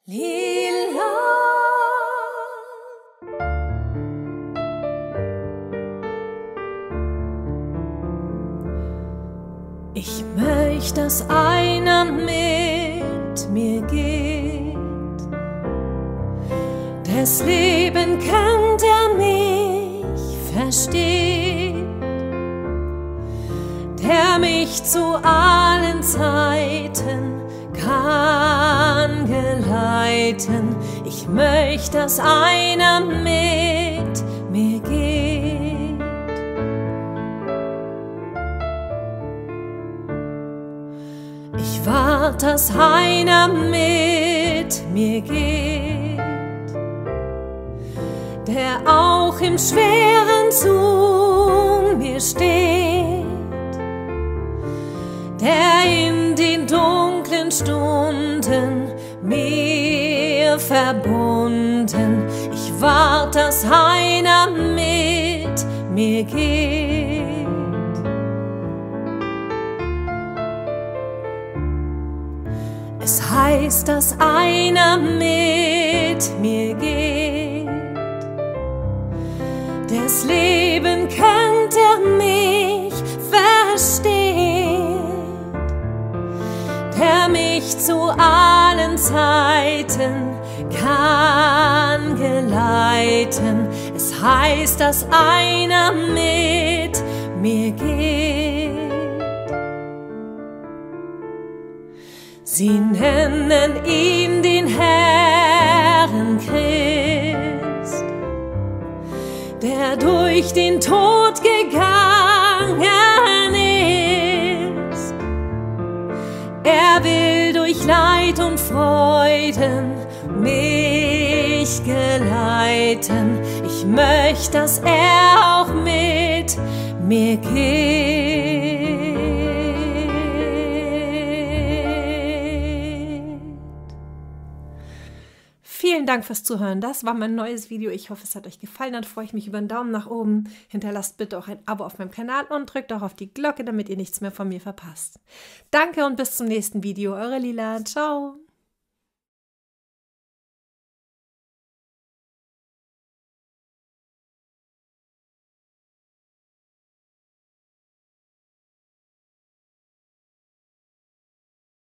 Lila. Ich möchte, dass einer mit mir geht. Das Leben kennt, der mich versteht, der mich zu allen Zeiten kann geleiten. Ich möchte, dass einer mit mir geht. Ich warte, dass einer mit mir geht, der auch im Schweren zu mir steht, der in den dunklen Stunden mir verbunden. Ich warte, dass einer mit mir geht. Es heißt, dass einer mit mir geht. Das Leben kennt, der mich versteht, der mich zu allen Zeiten kann geleiten. Es heißt, dass einer mit mir geht. Sie nennen ihn den Herrn Christ, der durch den Tod gegangen ist. Er will durch Leid und Freuden mich geleiten. Ich möchte, dass er auch mit mir geht. Vielen Dank fürs Zuhören. Das war mein neues Video. Ich hoffe, es hat euch gefallen. Dann freue ich mich über einen Daumen nach oben. Hinterlasst bitte auch ein Abo auf meinem Kanal und drückt auch auf die Glocke, damit ihr nichts mehr von mir verpasst. Danke und bis zum nächsten Video. Eure Lila. Ciao.